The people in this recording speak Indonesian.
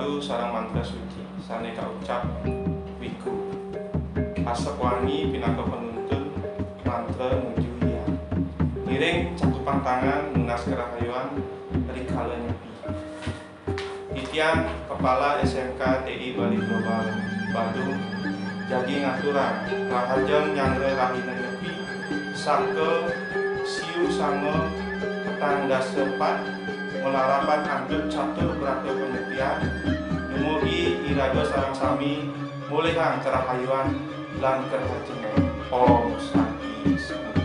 padu sareng mantra suci saneka ucap wiku asep wangi pinaka penuntun mantra nuju iya miring cakupan tangan lunas kerahayuan rikala nyepi Titian Kepala SMK TI Bali Global Bandung jagi ngaturan rahajeng nyangre rahina nyepi sake siu sange petang dasepat melarapan antut catur berata penyepian dumugi iraga sarang sami mulihang kerahayuan lan kerahajeng Om Santi